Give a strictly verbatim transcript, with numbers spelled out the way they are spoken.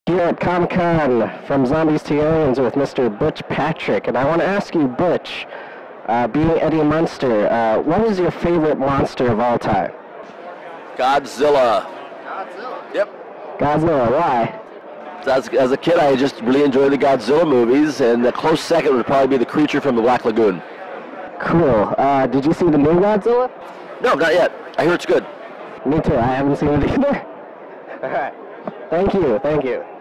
Here at Comic-Con from Zombies to Aliens with Mister Butch Patrick, and I want to ask you, Butch, uh, being Eddie Munster, uh, what is your favorite monster of all time? Godzilla. Godzilla? Yep. Godzilla, why? As, as a kid, I just really enjoyed the Godzilla movies, and the close second would probably be the creature from the Black Lagoon. Cool. Uh, did you see the new Godzilla? No, not yet. I hear it's good. Me too. I haven't seen it either. All right. Thank you. Thank you.